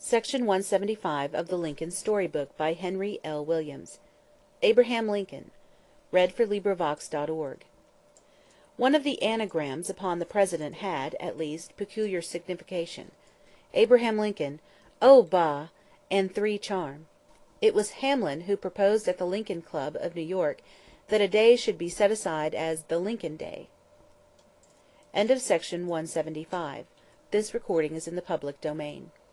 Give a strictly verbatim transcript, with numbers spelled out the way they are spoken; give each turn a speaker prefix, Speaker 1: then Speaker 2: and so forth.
Speaker 1: Section one seventy-five of the Lincoln Story Book by Henry L. Williams. ABRAHAM LINCOLN. (read_for_LibriVox.org) One of the anagrams upon the President had, at least, peculiar signification. Abraham Lincoln, "Oh, bah!" and three charm. It was Hamlin who proposed at the Lincoln Club of New York that a day should be set aside as the "Lincoln Day." End of Section one seventy-five. This recording is in the public domain.